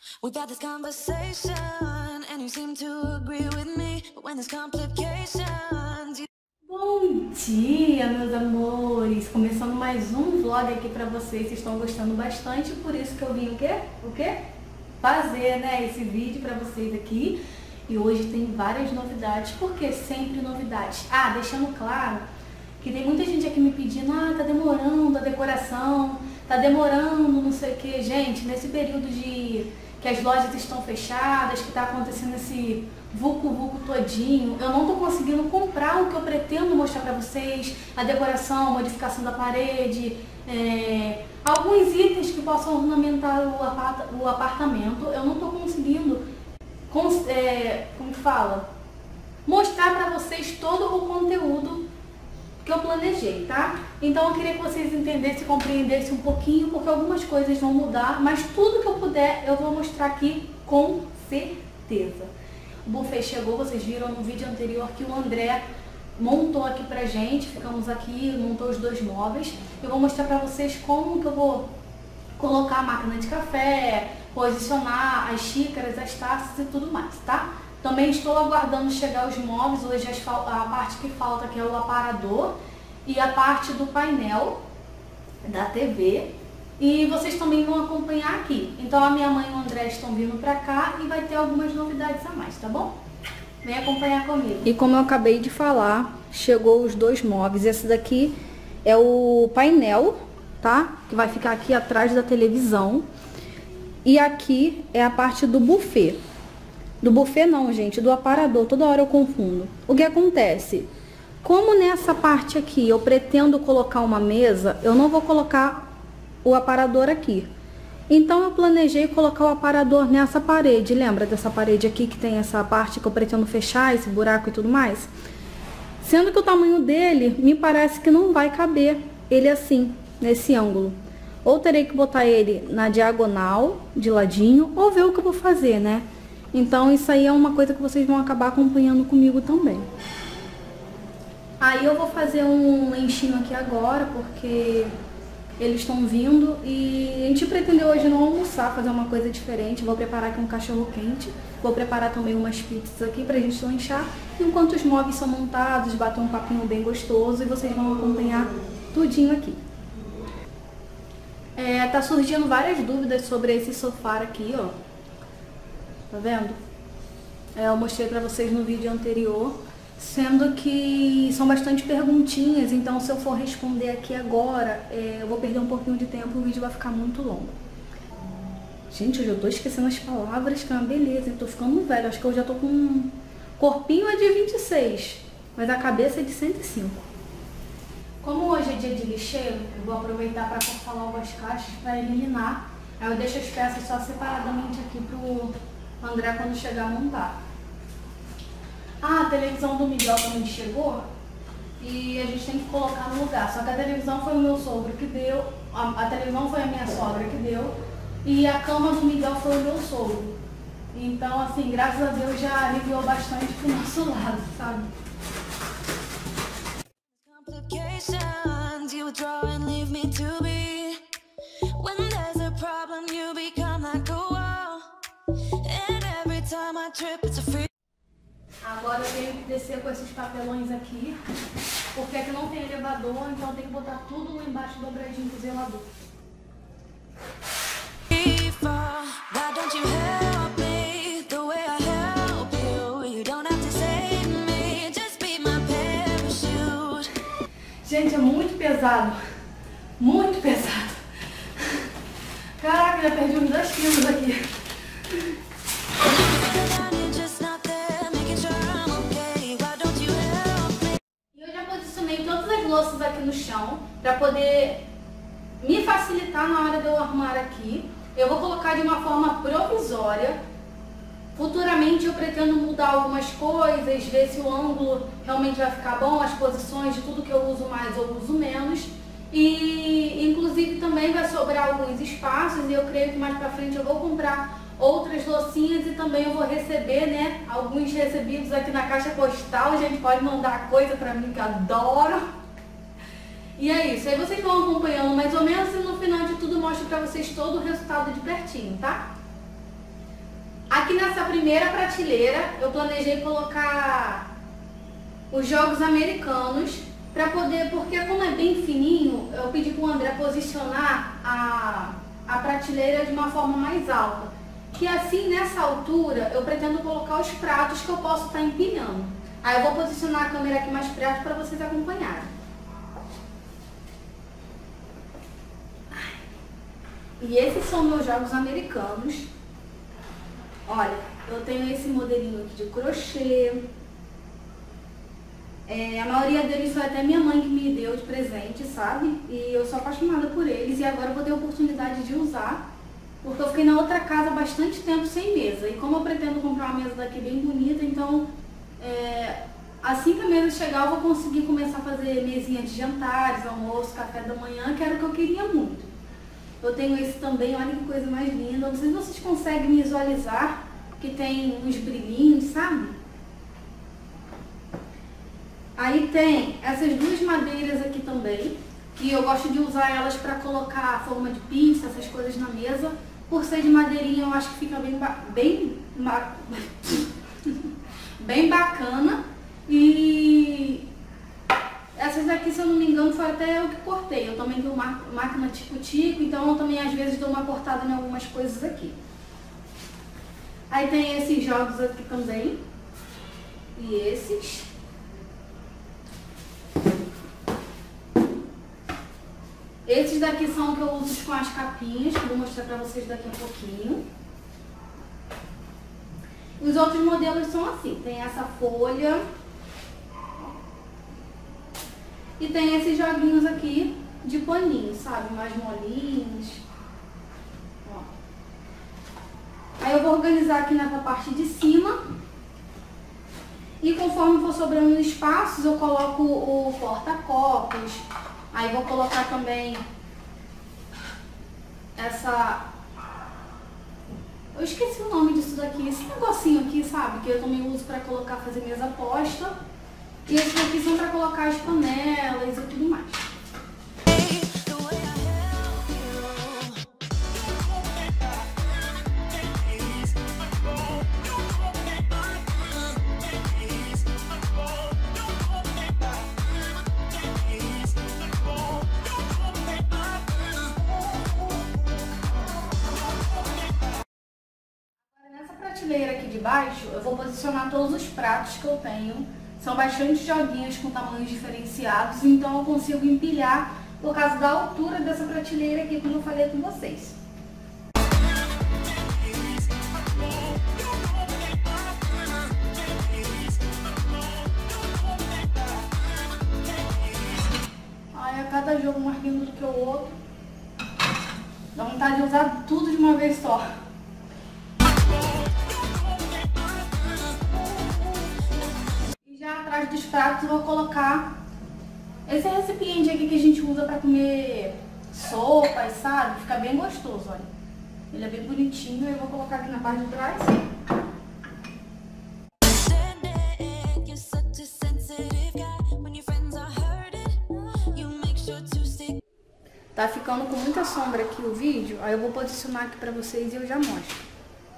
We've had this conversation, and you seem to agree with me. But when there's complications, Bom dia, meus amores! Começando mais um vlog aqui pra vocês. Vocês estão gostando bastante, por isso que eu vim o quê? Fazer, né, esse vídeo pra vocês aqui. E hoje tem várias novidades, porque sempre novidades. Ah, deixando claro que tem muita gente aqui me pedindo, tá demorando a decoração, tá demorando não sei o que. Gente, nesse período que as lojas estão fechadas, que tá acontecendo esse vucu-vucu todinho, eu não tô conseguindo comprar o que eu pretendo mostrar pra vocês, a decoração, a modificação da parede, alguns itens que possam ornamentar o apartamento. Eu não tô conseguindo, como fala, mostrar pra vocês todo o conteúdo que eu planejei, tá? Então eu queria que vocês entendessem e compreendessem um pouquinho, porque algumas coisas vão mudar, mas tudo que eu puder eu vou mostrar aqui com certeza. O buffet chegou, vocês viram no vídeo anterior que o André montou aqui pra gente, ficamos aqui, montou os dois móveis. Eu vou mostrar pra vocês como que eu vou colocar a máquina de café, posicionar as xícaras, as taças e tudo mais, tá? Também estou aguardando chegar os móveis. Hoje a parte que falta aqui é o aparador e a parte do painel da TV. E vocês também vão acompanhar aqui. Então a minha mãe e o André estão vindo pra cá e vai ter algumas novidades a mais, tá bom? Vem acompanhar comigo. E como eu acabei de falar, chegou os dois móveis. Esse daqui é o painel, tá? Que vai ficar aqui atrás da televisão. E aqui é a parte do buffet. Do buffet não, gente, do aparador, toda hora eu confundo. O que acontece? Como nessa parte aqui eu pretendo colocar uma mesa, eu não vou colocar o aparador aqui. Então eu planejei colocar o aparador nessa parede. Lembra dessa parede aqui que tem essa parte que eu pretendo fechar, esse buraco e tudo mais? Sendo que o tamanho dele, me parece que não vai caber ele assim, nesse ângulo. Ou terei que botar ele na diagonal, de ladinho, ou ver o que eu vou fazer, né? Então isso aí é uma coisa que vocês vão acabar acompanhando comigo também. Aí eu vou fazer um lanchinho aqui agora, porque eles estão vindo e a gente pretendeu hoje não almoçar, fazer uma coisa diferente. Vou preparar aqui um cachorro quente, vou preparar também umas pizzas aqui pra gente lanchar, enquanto os móveis são montados, bater um papinho bem gostoso e vocês vão acompanhar tudinho aqui. Tá surgindo várias dúvidas sobre esse sofá aqui, ó. Tá vendo? Eu mostrei pra vocês no vídeo anterior, sendo que são bastante perguntinhas, então se eu for responder aqui agora, eu vou perder um pouquinho de tempo e o vídeo vai ficar muito longo. Gente, hoje eu tô esquecendo as palavras, que é uma beleza, eu tô ficando velho, acho que eu já tô com um corpinho de 26, mas a cabeça é de 105. Como hoje é dia de lixeiro, eu vou aproveitar para cortar logo as caixas para eliminar, aí eu deixo as peças só separadamente aqui pro André quando chegar a montar. A televisão do Miguel também chegou e a gente tem que colocar no lugar. Só que a televisão foi o meu sogro que deu, a televisão foi a minha sogra que deu e a cama do Miguel foi o meu sogro. Então, assim, graças a Deus já aliviou bastante pro nosso lado, sabe? complications, you withdraw and leave me to be. When there's a problem, you become like a wall. And every time I trip, it's a free. Agora eu tenho que descer com esses papelões aqui, porque aqui não tem elevador, então eu tenho que botar tudo lá embaixo dobradinho pro zelador. Why don't you help me the way I help you? You don't have to save me, just be my parachute. Gente, é muito pesado. Muito pesado. Caraca, já perdi uns 2 quilos aqui. E eu já posicionei todas as louças aqui no chão, pra poder me facilitar na hora de eu arrumar aqui. Eu vou colocar de uma forma provisória. Futuramente eu pretendo mudar algumas coisas, ver se o ângulo realmente vai ficar bom, as posições de tudo que eu uso mais ou uso menos. E inclusive também vai sobrar alguns espaços e eu creio que mais pra frente eu vou comprar outras loucinhas e também eu vou receber, né, alguns recebidos aqui na caixa postal. A gente pode mandar coisa pra mim que eu adoro. E é isso, aí vocês vão acompanhando mais ou menos e no final de tudo eu mostro pra vocês todo o resultado de pertinho, tá? nessa primeira prateleira eu planejei colocar os jogos americanos para poder, porque como é bem fininho, eu pedi para o André posicionar a prateleira de uma forma mais alta. Que assim, nessa altura, eu pretendo colocar os pratos que eu posso estar empilhando. Aí eu vou posicionar a câmera aqui mais perto para vocês acompanharem. E esses são meus jogos americanos. Olha, eu tenho esse modelinho aqui de crochê. A maioria deles foi até minha mãe que me deu de presente, sabe? E eu sou apaixonada por eles e agora eu vou ter a oportunidade de usar. Porque eu fiquei na outra casa há bastante tempo sem mesa. E como eu pretendo comprar uma mesa daqui bem bonita, então assim que a mesa chegar eu vou conseguir começar a fazer mesinha de jantares, almoço, café da manhã, que era o que eu queria muito. Eu tenho esse também, olha que coisa mais linda. Não sei se vocês conseguem visualizar, que tem uns brilhinhos, sabe? Aí tem essas duas madeiras aqui também, que eu gosto de usar elas para colocar forma de pizza, essas coisas na mesa. Por ser de madeirinha, eu acho que fica bem bacana. E essas aqui, se eu não me engano, foi até eu que cortei. Eu também tenho máquina tico-tico, então eu também às vezes dou uma cortada em algumas coisas aqui. Aí tem esses jogos aqui também. E esses. Esses daqui são que eu uso com as capinhas, que eu vou mostrar pra vocês daqui a pouquinho. Os outros modelos são assim, tem essa folha. E tem esses joguinhos aqui de paninho, sabe? Mais molinhos. Ó. Aí eu vou organizar aqui nessa parte de cima. E conforme for sobrando espaços, eu coloco o porta-copos. Aí vou colocar também essa... Eu esqueci o nome disso daqui. Esse negocinho aqui, sabe? Que eu também uso pra colocar, fazer mesa posta. E esses aqui são pra colocar as panelas e tudo mais. Aqui de baixo, eu vou posicionar todos os pratos que eu tenho. São bastante joguinhos com tamanhos diferenciados, então eu consigo empilhar por causa da altura dessa prateleira aqui, como eu falei com vocês. Ai, a cada jogo mais lindo do que o outro. Dá vontade de usar tudo de uma vez só. Atrás dos pratos eu vou colocar esse recipiente aqui que a gente usa para comer sopas, sabe? Fica bem gostoso, olha. Ele é bem bonitinho, eu vou colocar aqui na parte de trás. Tá ficando com muita sombra aqui o vídeo, aí eu vou posicionar aqui pra vocês e eu já mostro.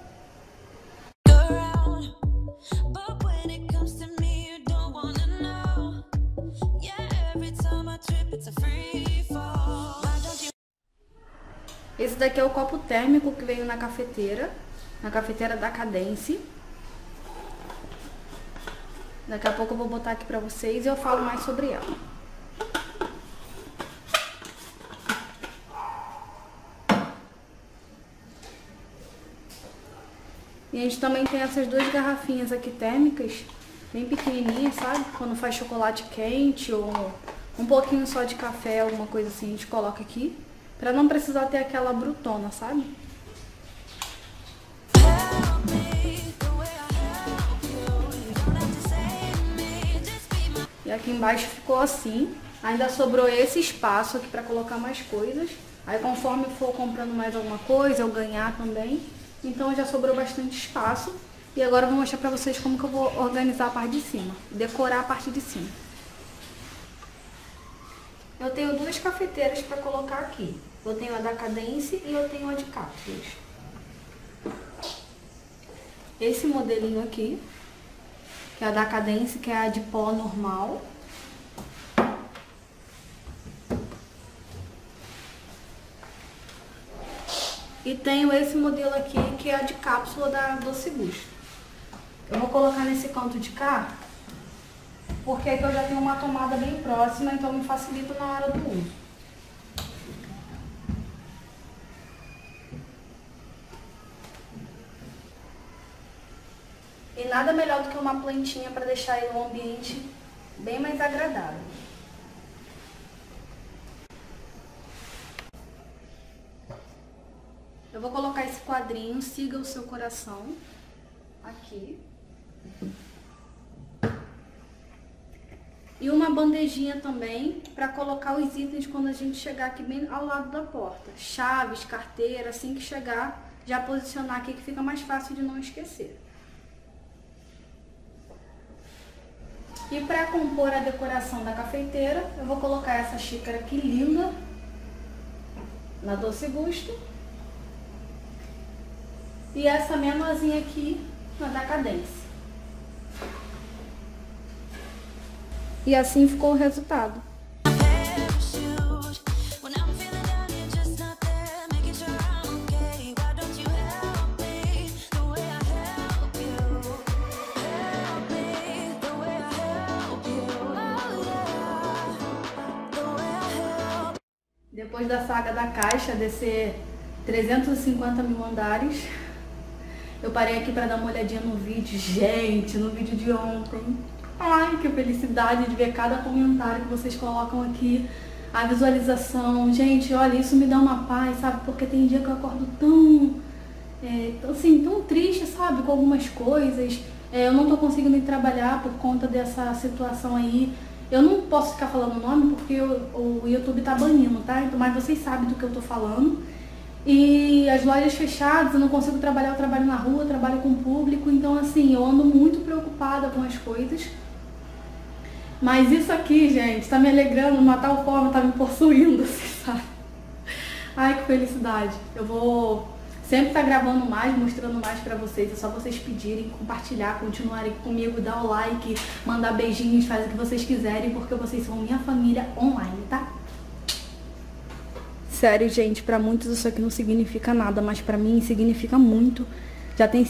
Esse daqui é o copo térmico que veio na cafeteira da Cadence. Daqui a pouco eu vou botar aqui pra vocês e eu falo mais sobre ela. E a gente também tem essas duas garrafinhas aqui térmicas, bem pequenininhas, sabe? Quando faz chocolate quente ou um pouquinho só de café, alguma coisa assim, a gente coloca aqui. Pra não precisar ter aquela brutona, sabe? E aqui embaixo ficou assim. Ainda sobrou esse espaço aqui pra colocar mais coisas. Aí conforme eu for comprando mais alguma coisa, eu ganhar também. Então já sobrou bastante espaço. E agora eu vou mostrar pra vocês como que eu vou organizar a parte de cima. Decorar a parte de cima. Eu tenho duas cafeteiras para colocar aqui. Eu tenho a da Cadence e eu tenho a de cápsulas. esse modelinho aqui, que é a da Cadence, que é a de pó normal. E tenho esse modelo aqui, que é a de cápsula da Doce Gusto. Eu vou colocar nesse canto de cá, porque aqui eu já tenho uma tomada bem próxima, então me facilita na hora do uso. E nada melhor do que uma plantinha para deixar aí um ambiente bem mais agradável. Eu vou colocar esse quadrinho, siga o seu coração, aqui. E uma bandejinha também para colocar os itens quando a gente chegar aqui bem ao lado da porta. Chaves, carteira, assim que chegar, já posicionar aqui que fica mais fácil de não esquecer. E para compor a decoração da cafeteira, eu vou colocar essa xícara aqui linda, na Doce Gusto. E essa menorzinha aqui, na da Cadence. E assim ficou o resultado. Depois da saga da caixa, descer 350 mil andares, eu parei aqui para dar uma olhadinha no vídeo. Gente, no vídeo de ontem, ai, que felicidade de ver cada comentário que vocês colocam aqui, a visualização. Gente, olha, isso me dá uma paz, sabe? Porque tem dia que eu acordo tão triste, sabe? Com algumas coisas. Eu não tô conseguindo ir trabalhar por conta dessa situação aí. Eu não posso ficar falando o nome porque o YouTube tá banindo, tá? Então, mas vocês sabem do que eu tô falando. E as lojas fechadas, eu não consigo trabalhar, eu trabalho na rua, eu trabalho com o público. Então, assim, eu ando muito preocupada com as coisas. Mas isso aqui, gente, tá me alegrando de uma tal forma, tá me possuindo, assim, sabe? Ai, que felicidade. Eu vou sempre estar gravando mais, mostrando mais pra vocês. É só vocês pedirem, compartilhar, continuarem comigo, dar o like, mandar beijinhos, fazer o que vocês quiserem, porque vocês são minha família online, tá? Sério, gente, pra muitos isso aqui não significa nada, mas pra mim significa muito. Já tem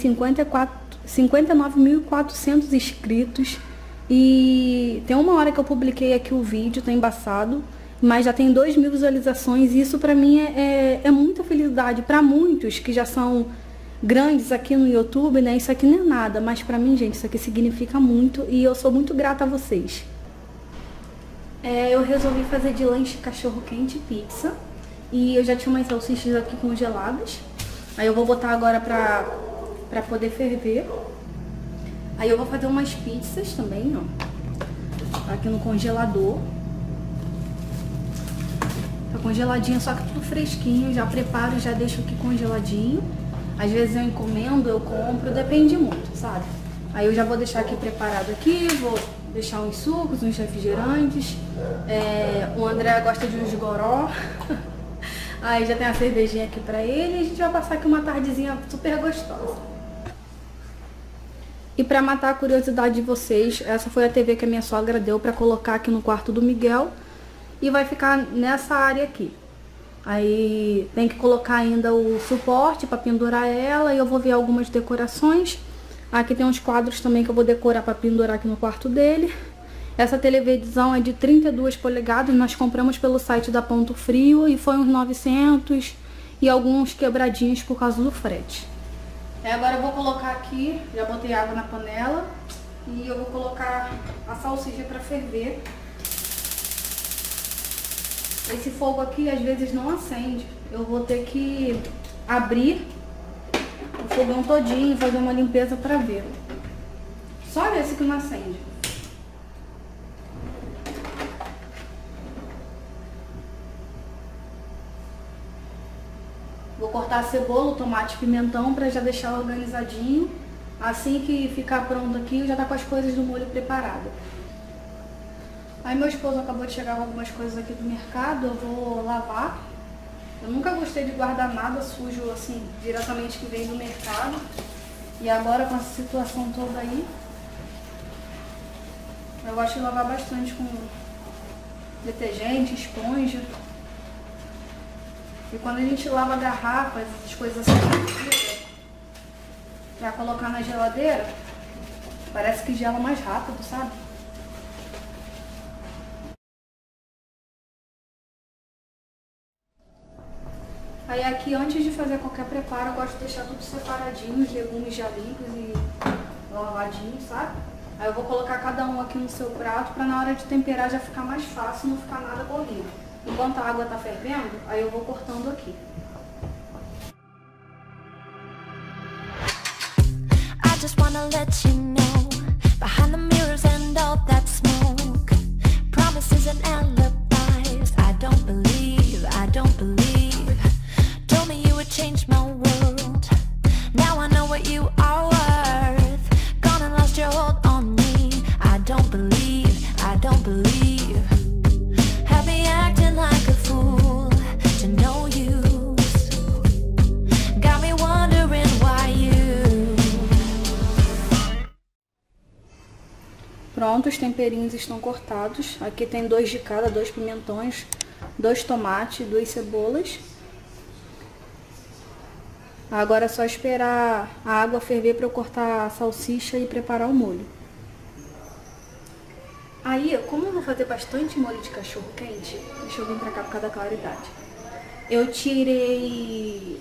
59.400 inscritos e tem uma hora que eu publiquei aqui o vídeo, tá embaçado, mas já tem 2.000 visualizações e isso pra mim é muita felicidade. Pra muitos que já são grandes aqui no YouTube, né, isso aqui não é nada, mas pra mim, gente, isso aqui significa muito e eu sou muito grata a vocês. Eu resolvi fazer de lanche cachorro-quente e pizza. E eu já tinha umas salsichas aqui congeladas. Aí eu vou botar agora pra poder ferver. Aí eu vou fazer umas pizzas também, ó. Aqui no congelador. Tá congeladinho, só que tudo fresquinho. Já preparo, já deixo aqui congeladinho. Às vezes eu encomendo, eu compro, depende muito, sabe? Aí eu já vou deixar aqui preparado aqui, vou deixar uns sucos, uns refrigerantes. O André gosta de uns goró. Aí já tem a cervejinha aqui pra ele e a gente vai passar aqui uma tardezinha super gostosa. E pra matar a curiosidade de vocês, essa foi a TV que a minha sogra deu pra colocar aqui no quarto do Miguel. E vai ficar nessa área aqui. Aí tem que colocar ainda o suporte pra pendurar ela e eu vou ver algumas decorações. Aqui tem uns quadros também que eu vou decorar pra pendurar aqui no quarto dele. Essa televisão é de 32 polegadas, nós compramos pelo site da Ponto Frio e foi uns 900 e alguns quebradinhos por causa do frete. Agora eu vou colocar aqui, já botei água na panela e eu vou colocar a salsicha para ferver. Esse fogo aqui às vezes não acende, eu vou ter que abrir o fogão todinho e fazer uma limpeza para ver. Só esse que não acende. Vou cortar a cebola, o tomate e pimentão para já deixar organizadinho. Assim que ficar pronto aqui, já tá com as coisas do molho preparado. Aí meu esposo acabou de chegar com algumas coisas aqui do mercado, eu vou lavar. Eu nunca gostei de guardar nada sujo assim, diretamente que vem do mercado. E agora com essa situação toda aí, eu gosto de lavar bastante com detergente, esponja. E quando a gente lava garrafas, essas coisas assim, pra colocar na geladeira, parece que gela mais rápido, sabe? Aí aqui, antes de fazer qualquer preparo, eu gosto de deixar tudo separadinho, os legumes já limpos e lavadinhos, sabe? Aí eu vou colocar cada um aqui no seu prato pra na hora de temperar já ficar mais fácil, não ficar nada corrido. Enquanto a água tá fervendo, aí eu vou cortando aqui. I just wanna let you know, behind the mirrors and all that smoke, promises and alibis, I don't believe, told me you would change my world, now I know what you are worth, gone and lost your hold on me, I don't believe, have me acting like a fool, to no use, got me wondering why you. Pronto, os temperinhos estão cortados. Aqui tem 2 de cada, 2 pimentões, 2 tomates, 2 cebolas. Agora é só esperar a água ferver para eu cortar a salsicha e preparar o molho. Aí, como eu vou fazer bastante molho de cachorro quente, deixa eu vir pra cá por causa da claridade. Eu tirei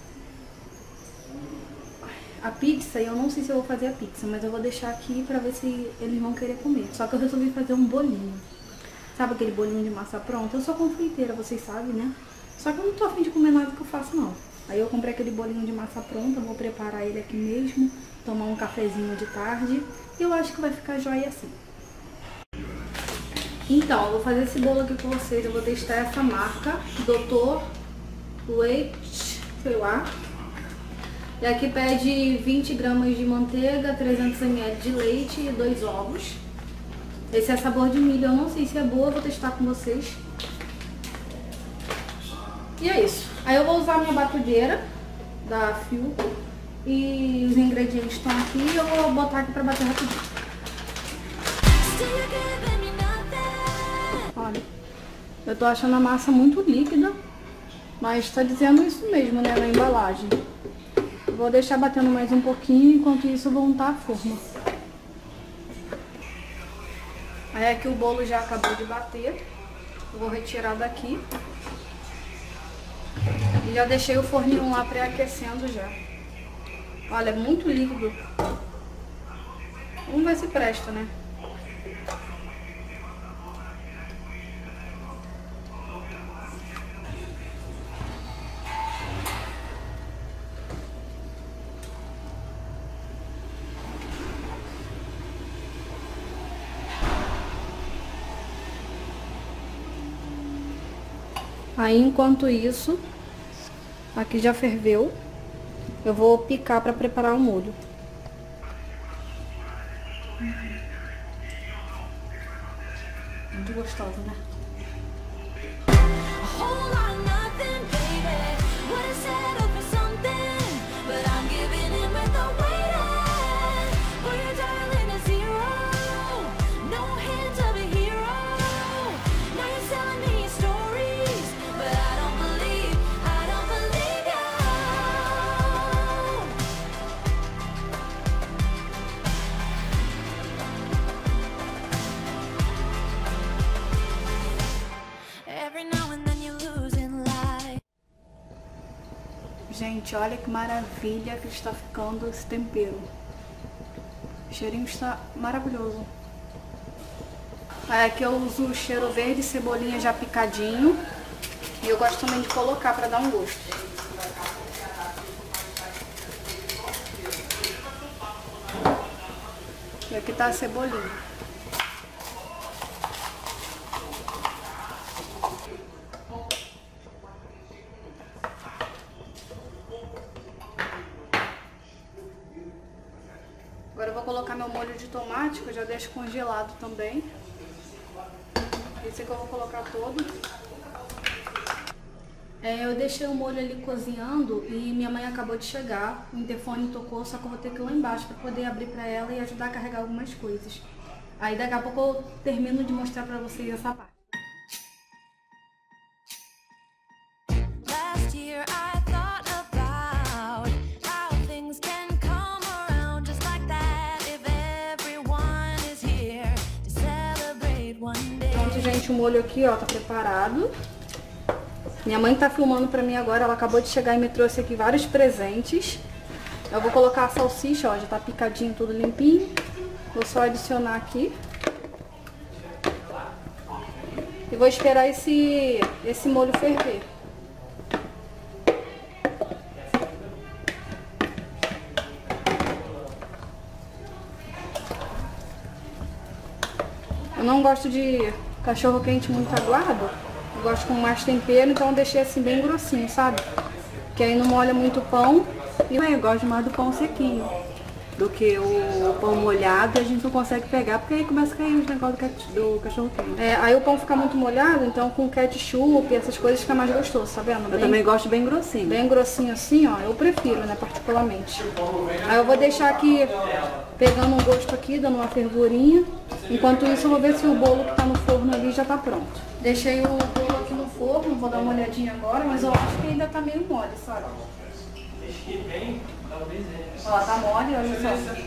a pizza e eu não sei se eu vou fazer a pizza, mas eu vou deixar aqui pra ver se eles vão querer comer. Só que eu resolvi fazer um bolinho. Sabe aquele bolinho de massa pronta? Eu sou confeiteira, vocês sabem, né? Só que eu não tô a fim de comer nada que eu faço, não. Aí eu comprei aquele bolinho de massa pronta, vou preparar ele aqui mesmo, tomar um cafezinho de tarde. E eu acho que vai ficar jóia assim. Então, eu vou fazer esse bolo aqui com vocês. Eu vou testar essa marca, Dr. Leite, sei lá. E aqui pede 20 gramas de manteiga, 300 ml de leite e 2 ovos. Esse é sabor de milho, eu não sei se é boa, eu vou testar com vocês. E é isso. Aí eu vou usar a minha batudeira da Philco e os ingredientes estão aqui e eu vou botar aqui pra bater rapidinho. Olha, eu tô achando a massa muito líquida, mas tá dizendo isso mesmo, né, na embalagem. Vou deixar batendo mais um pouquinho, enquanto isso eu vou untar a forma. Aí aqui o bolo já acabou de bater. Eu vou retirar daqui. E já deixei o forninho lá pré-aquecendo já. Olha, é muito líquido. Vamos ver se presta, né? Aí, enquanto isso, aqui já ferveu. Eu vou picar para preparar o molho. Muito gostoso, né? Gente, olha que maravilha que está ficando esse tempero. O cheirinho está maravilhoso. Aí aqui eu uso o cheiro verde, cebolinha já picadinho. E eu gosto também de colocar para dar um gosto. E aqui tá a cebolinha. Agora eu vou colocar meu molho de tomate, que eu já deixo congelado também. Esse aqui eu vou colocar todo. Eu deixei o molho ali cozinhando e minha mãe acabou de chegar. O interfone tocou, só que eu vou ter que ir lá embaixo para poder abrir para ela e ajudar a carregar algumas coisas. Aí daqui a pouco eu termino de mostrar para vocês essa parte. Last year I thought about how things can come around just like that if everyone is here to celebrate one day. Pronto, gente, o molho aqui, ó, tá preparado. Minha mãe tá filmando pra mim agora, ela acabou de chegar e me trouxe aqui vários presentes. Eu vou colocar a salsicha, ó, já tá picadinho, tudo limpinho. Vou só adicionar aqui. E vou esperar esse molho ferver. Eu não gosto de cachorro quente muito aguado. Eu gosto com mais tempero, então eu deixei assim bem grossinho, sabe? Que aí não molha muito o pão. E eu gosto mais do pão sequinho do que o pão molhado, e a gente não consegue pegar, porque aí começa a cair os negócios do cachorro quente. Aí o pão fica muito molhado, então com ketchup e essas coisas fica mais gostoso, tá vendo? Eu também gosto bem grossinho. Bem grossinho assim, ó, eu prefiro, né, particularmente. Aí eu vou deixar aqui, pegando um gosto aqui, dando uma fervurinha. Enquanto isso eu vou ver se o bolo que tá no forno ali já tá pronto. Deixei o bolo aqui no forno, vou dar uma olhadinha agora, mas eu acho que ainda tá meio mole, sabe? Ó, tá mole, olha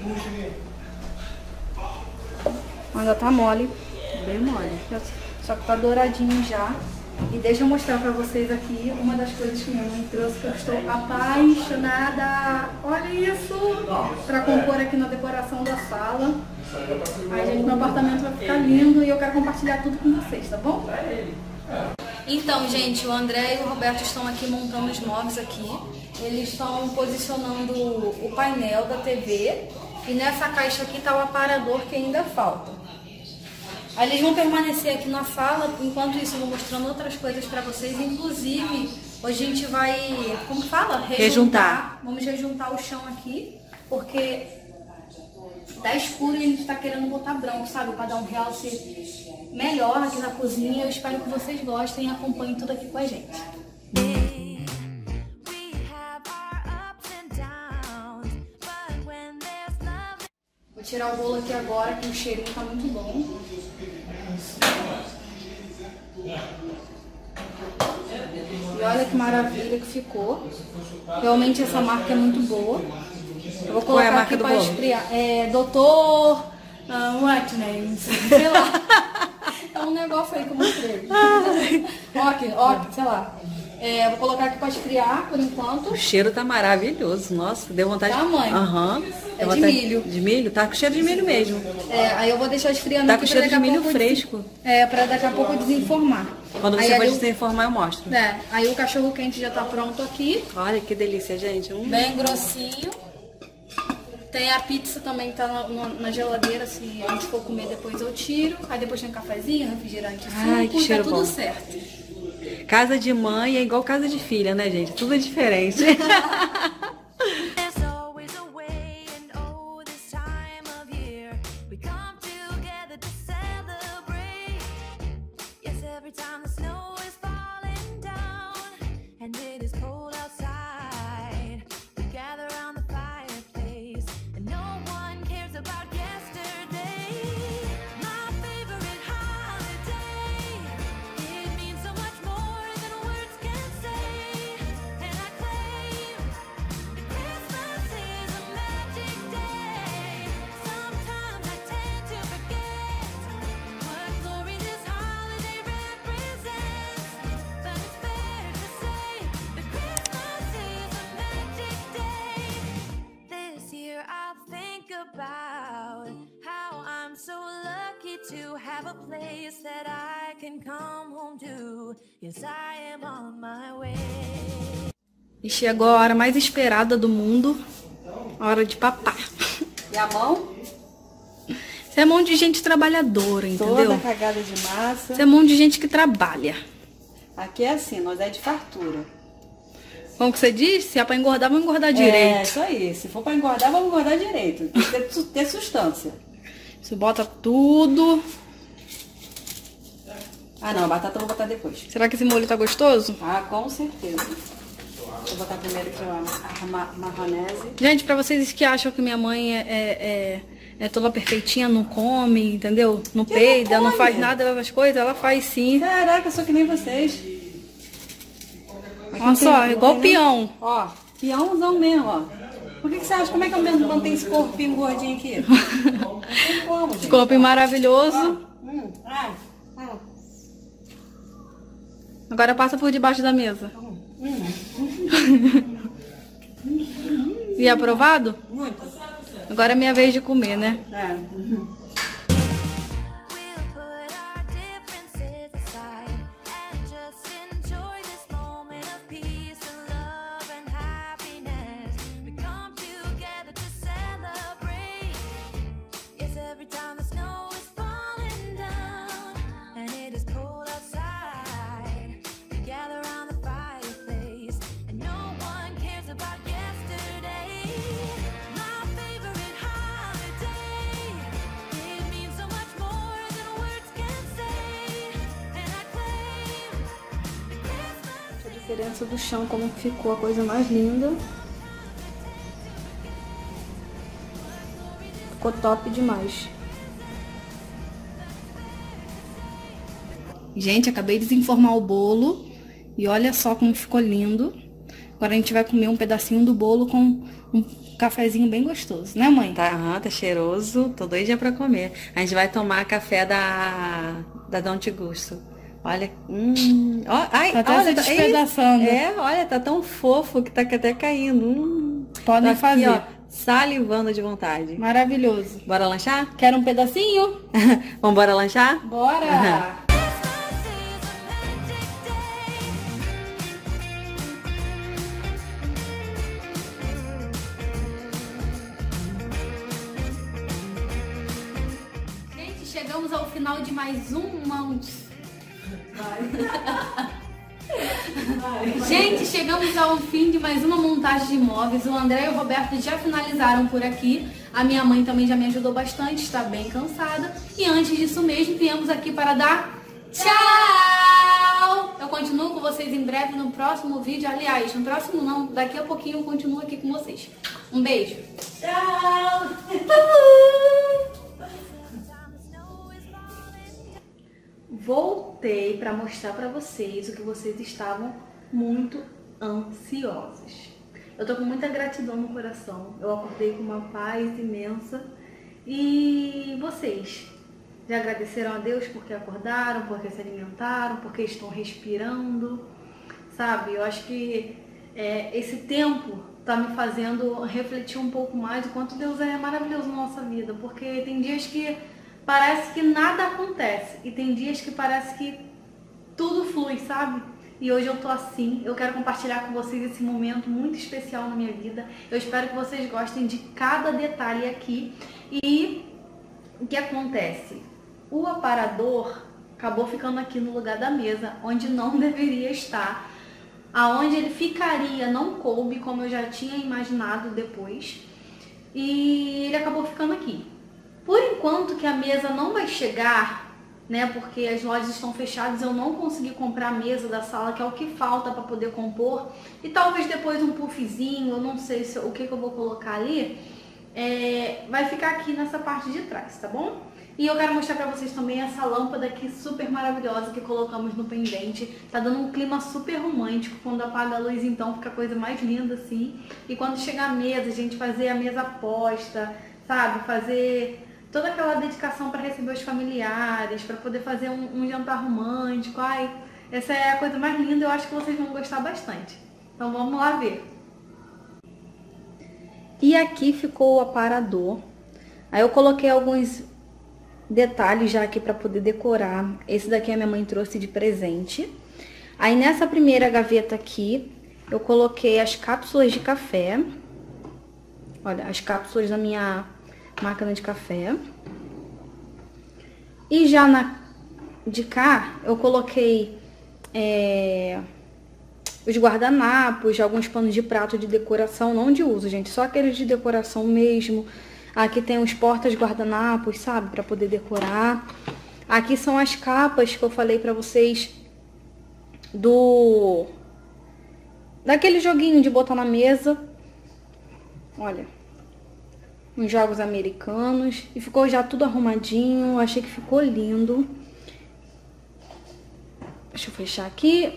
só. Ainda tá mole. Bem mole. Só que tá douradinho já. E deixa eu mostrar pra vocês aqui uma das coisas que minha mãe trouxe, que eu estou apaixonada. Olha isso! Pra compor aqui na decoração da sala. Aí, gente, meu apartamento vai ficar lindo e eu quero compartilhar tudo com vocês, tá bom? Então, gente, o André e o Roberto estão aqui montando os móveis aqui. Eles estão posicionando o painel da TV. E nessa caixa aqui tá o aparador que ainda falta. Aí eles vão permanecer aqui na sala. Enquanto isso, eu vou mostrando outras coisas pra vocês. Inclusive, hoje a gente vai, como fala? Rejuntar. Vamos rejuntar o chão aqui. Porque tá escuro e a gente tá querendo botar branco, sabe? Pra dar um realce melhor aqui na cozinha. Eu espero que vocês gostem e acompanhem tudo aqui com a gente. Vou tirar o bolo aqui agora, que o cheirinho tá muito bom. E olha que maravilha que ficou. Realmente essa marca é muito boa. Eu vou colocar aqui pra esfriar. Doutor... what names? Sei lá. É um negócio aí que eu mostrei. Ok, sei lá. Vou colocar aqui pra esfriar por enquanto. O cheiro tá maravilhoso. Nossa, deu vontade de... mãe? Aham. É de milho. De milho? Tá com cheiro de milho mesmo. Aí eu vou deixar esfriando tá aqui. Tá com cheiro de milho fresco. Pra daqui a pouco desenformar. Quando você for desenformar, eu mostro. Aí o cachorro quente já tá pronto aqui. Olha que delícia, gente. Bem grossinho. Tem a pizza também que tá na geladeira, se a gente for comer depois eu tiro. Aí depois tem um cafezinho, refrigerante, ai, que cheiro tá tudo bom. certo. Casa de mãe é igual casa de filha, né, gente? Tudo é diferente. To have a place that I can come home to. Yes, I am on my way. E chegou a hora mais esperada do mundo, a hora de papar. E a mão? Isso é mão de gente trabalhadora, entendeu? Toda cagada de massa. Isso é mão de gente que trabalha. Aqui é assim, nós é de fartura. Como que você diz? Se é pra engordar, vamos engordar direito. É, isso aí. Se for pra engordar, vamos engordar direito. Tem que ter substância. Você bota tudo. Ah, não, a batata eu vou botar depois. Será que esse molho tá gostoso? Ah, com certeza. Vou botar primeiro aqui a maionese. Gente, pra vocês que acham que minha mãe é toda perfeitinha, não come, entendeu? Não peida, não faz nada das coisas, ela faz sim. Caraca, eu sou que nem vocês. Olha só, igual peão. Ó, peãozão mesmo, ó. Por que você acha? Como é que eu mantenho esse corpinho gordinho aqui? Não tem como, gente. Corpo maravilhoso. Agora passa por debaixo da mesa. E aprovado? Muito. Agora é minha vez de comer, né? É. We'll put our differences aside and just enjoy this moment of peace and love and happiness. We come together to celebrate. Yes, every time the snow is falling down and it is cold outside, we gather around the fireplace and no one cares about yesterday. My favorite holiday, it means so much more than words can say. And I claim the Christmas. A diferença do chão, como ficou a coisa mais linda. Ficou top demais. Gente, acabei de desenformar o bolo. E olha só como ficou lindo. Agora a gente vai comer um pedacinho do bolo com um cafezinho bem gostoso, né, mãe? Tá cheiroso. Tô doida pra comer. A gente vai tomar café da Don't Gusto. Olha, ó, ai, Tá até olha, se despedaçando. olha, tá tão fofo que tá até caindo. Podem Tô aqui, fazer. ó, salivando de vontade. Maravilhoso. Bora lanchar? Quer um pedacinho? Vambora lanchar? Bora! Christmas is a magic day. Gente, chegamos ao final de mais uma... Gente, chegamos ao fim de mais uma montagem de imóveis. O André e o Roberto já finalizaram por aqui. A minha mãe também já me ajudou bastante, está bem cansada. E antes disso mesmo, viemos aqui para dar tchau! Eu continuo com vocês em breve no próximo vídeo. Aliás, no próximo não, daqui a pouquinho eu continuo aqui com vocês. Um beijo! Tchau! Voltei para mostrar para vocês o que vocês estavam muito ansiosos. Eu tô com muita gratidão no coração. Eu acordei com uma paz imensa. E vocês já agradeceram a Deus porque acordaram, porque se alimentaram, porque estão respirando, sabe? Eu acho que esse tempo tá me fazendo refletir um pouco mais o quanto Deus é maravilhoso na nossa vida, porque tem dias que parece que nada acontece e tem dias que parece que tudo flui, sabe? E hoje eu tô assim, eu quero compartilhar com vocês esse momento muito especial na minha vida. Eu espero que vocês gostem de cada detalhe aqui. E o que acontece? O aparador acabou ficando aqui no lugar da mesa, onde não deveria estar. Aonde ele ficaria não coube, como eu já tinha imaginado depois. E ele acabou ficando aqui. Por enquanto que a mesa não vai chegar, né, porque as lojas estão fechadas, eu não consegui comprar a mesa da sala, que é o que falta para poder compor. E talvez depois um puffzinho, eu não sei o que eu vou colocar ali, vai ficar aqui nessa parte de trás, tá bom? E eu quero mostrar pra vocês também essa lâmpada aqui super maravilhosa que colocamos no pendente. Tá dando um clima super romântico. Quando apaga a luz, então, fica a coisa mais linda assim. E quando chegar a mesa, a gente fazer a mesa posta, sabe? Fazer toda aquela dedicação para receber os familiares, para poder fazer um jantar romântico. Ai, essa é a coisa mais linda, eu acho que vocês vão gostar bastante. Então vamos lá ver. E aqui ficou o aparador. Aí eu coloquei alguns detalhes já aqui para poder decorar. Esse daqui a minha mãe trouxe de presente. Aí nessa primeira gaveta aqui, eu coloquei as cápsulas de café. Olha, as cápsulas da minha máquina de café. E já de cá, eu coloquei os guardanapos, alguns panos de prato de decoração, não de uso, gente, só aqueles de decoração mesmo. Aqui tem os portas guardanapos, sabe, para poder decorar. Aqui são as capas que eu falei pra vocês daquele joguinho de botar na mesa. Olha, uns jogos americanos. E ficou já tudo arrumadinho. Achei que ficou lindo. Deixa eu fechar aqui.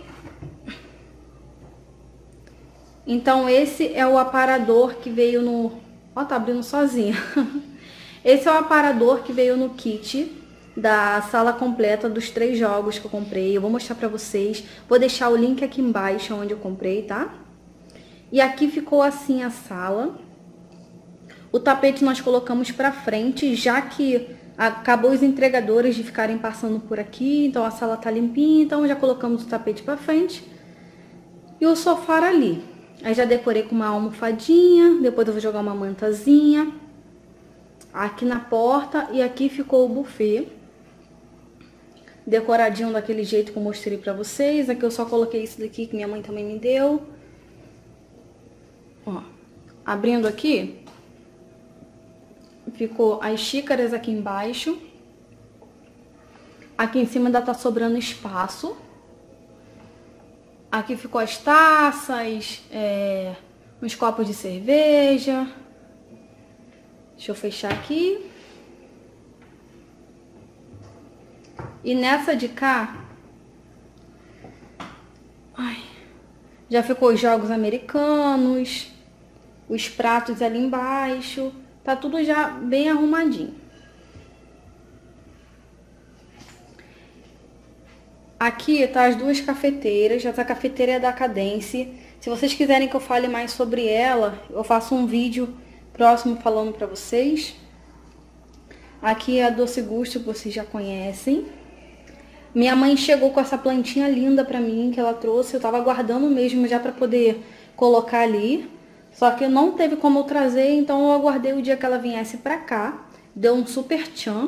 Então esse é o aparador que veio no... Ó, tá abrindo sozinha. Esse é o aparador que veio no kit da sala completa dos 3 jogos que eu comprei. Eu vou mostrar pra vocês. Vou deixar o link aqui embaixo onde eu comprei, tá? E aqui ficou assim a sala. O tapete nós colocamos pra frente, já que acabou os entregadores de ficarem passando por aqui. Então a sala tá limpinha, então já colocamos o tapete pra frente. E o sofá ali. Aí já decorei com uma almofadinha. Depois eu vou jogar uma mantazinha aqui na porta. E aqui ficou o buffet, decoradinho daquele jeito que eu mostrei pra vocês. Aqui eu só coloquei isso daqui que minha mãe também me deu. Ó, abrindo aqui, ficou as xícaras aqui embaixo. Aqui em cima ainda tá sobrando espaço. Aqui ficou as taças, uns copos de cerveja. Deixa eu fechar aqui. E nessa de cá, já ficou os jogos americanos, os pratos ali embaixo. Tá tudo já bem arrumadinho. Aqui tá as 2 cafeteiras. Essa cafeteira é da Cadence. Se vocês quiserem que eu fale mais sobre ela, eu faço um vídeo próximo falando pra vocês. Aqui é a Doce Gusto, que vocês já conhecem. Minha mãe chegou com essa plantinha linda pra mim, que ela trouxe. Eu tava aguardando mesmo já pra poder colocar ali. Só que não teve como eu trazer, então eu aguardei o dia que ela viesse pra cá. Deu um super tchan.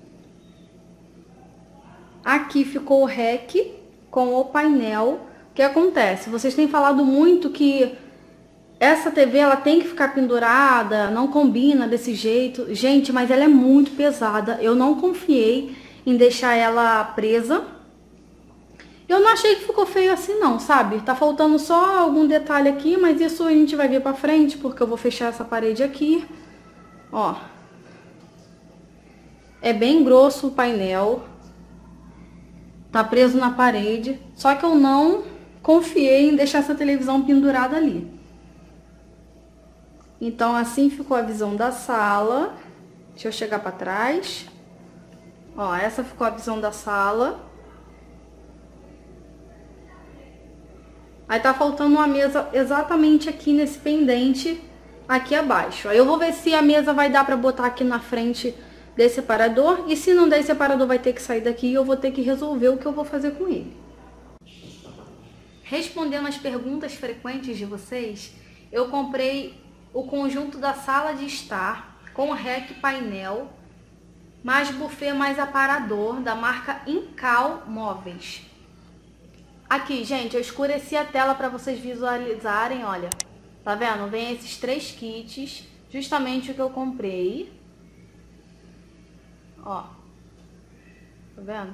Aqui ficou o rack com o painel. O que acontece? Vocês têm falado muito que essa TV ela tem que ficar pendurada, não combina desse jeito. Gente, mas ela é muito pesada. Eu não confiei em deixar ela presa. Eu não achei que ficou feio assim não, sabe? Tá faltando só algum detalhe aqui, mas isso a gente vai ver pra frente, porque eu vou fechar essa parede aqui. Ó. É bem grosso o painel. Tá preso na parede. Só que eu não confiei em deixar essa televisão pendurada ali. Então assim ficou a visão da sala. Deixa eu chegar pra trás. Ó, essa ficou a visão da sala. Aí tá faltando uma mesa exatamente aqui nesse pendente, aqui abaixo. Aí eu vou ver se a mesa vai dar pra botar aqui na frente desse separador. E se não der, esse separador vai ter que sair daqui e eu vou ter que resolver o que eu vou fazer com ele. Respondendo as perguntas frequentes de vocês, eu comprei o conjunto da sala de estar com rack painel, mais buffet, mais aparador, da marca Incal Móveis. Aqui, gente, eu escureci a tela para vocês visualizarem, olha. Tá vendo? Vem esses 3 kits, justamente o que eu comprei. Ó. Tá vendo?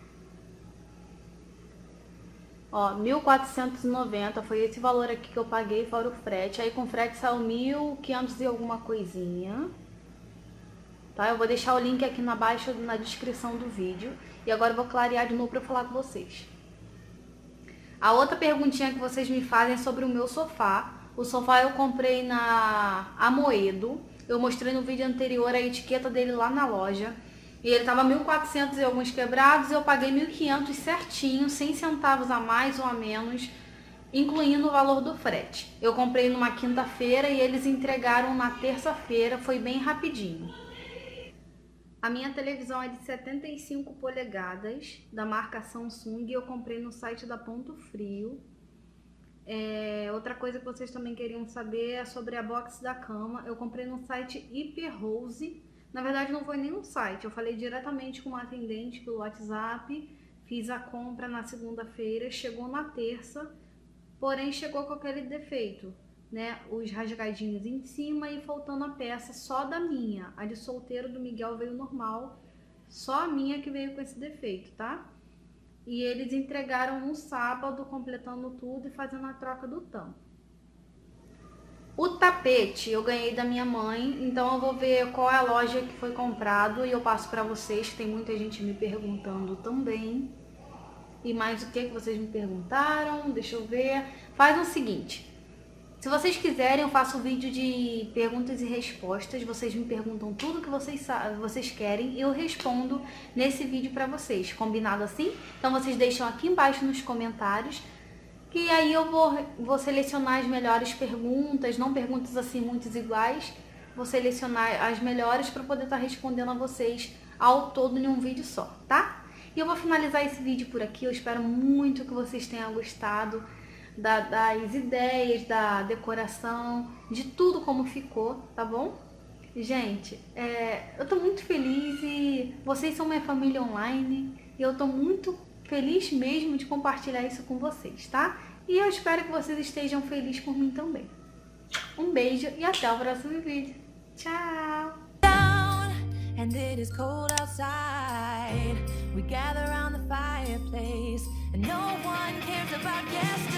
Ó, 1.490 foi esse valor aqui que eu paguei fora o frete. Aí com frete saiu 1.500 e alguma coisinha. Tá? Eu vou deixar o link aqui abaixo na descrição do vídeo. E agora eu vou clarear de novo para falar com vocês. A outra perguntinha que vocês me fazem é sobre o meu sofá. O sofá eu comprei na Amoedo. Eu mostrei no vídeo anterior a etiqueta dele lá na loja. E ele tava 1.400 e alguns quebrados. E eu paguei 1.500 certinho, 100 centavos a mais ou a menos, incluindo o valor do frete. Eu comprei numa quinta-feira e eles entregaram na terça-feira. Foi bem rapidinho. A minha televisão é de 75 polegadas, da marca Samsung, e eu comprei no site da Ponto Frio. Outra coisa que vocês também queriam saber é sobre a box da cama. Eu comprei no site Hyperhouse. Na verdade não foi nem no site, eu falei diretamente com uma atendente pelo WhatsApp. Fiz a compra na segunda-feira, chegou na terça, porém chegou com aquele defeito, né? Os rasgadinhos em cima e faltando a peça só da minha. A de solteiro do Miguel veio normal, Só a minha que veio com esse defeito, tá? E eles entregaram no sábado, completando tudo e fazendo a troca do tampo. O tapete eu ganhei da minha mãe, então eu vou ver qual é a loja que foi comprado e eu passo pra vocês, que tem muita gente me perguntando também. E mais o que vocês me perguntaram, deixa eu ver. Faz o seguinte, se vocês quiserem eu faço um vídeo de perguntas e respostas, vocês me perguntam tudo que vocês querem e eu respondo nesse vídeo pra vocês, combinado assim? Então vocês deixam aqui embaixo nos comentários, que aí eu vou selecionar as melhores perguntas, não perguntas assim muitas iguais, vou selecionar as melhores para poder estar respondendo a vocês ao todo em um vídeo só, tá? E eu vou finalizar esse vídeo por aqui, eu espero muito que vocês tenham gostado das ideias, da decoração, de tudo como ficou, tá bom? Gente, eu tô muito feliz e vocês são minha família online e eu tô muito feliz mesmo de compartilhar isso com vocês, tá? E eu espero que vocês estejam felizes por mim também. Um beijo e até o próximo vídeo. Tchau! And it is cold outside. We gather around the fireplace, and no one cares about yesterday.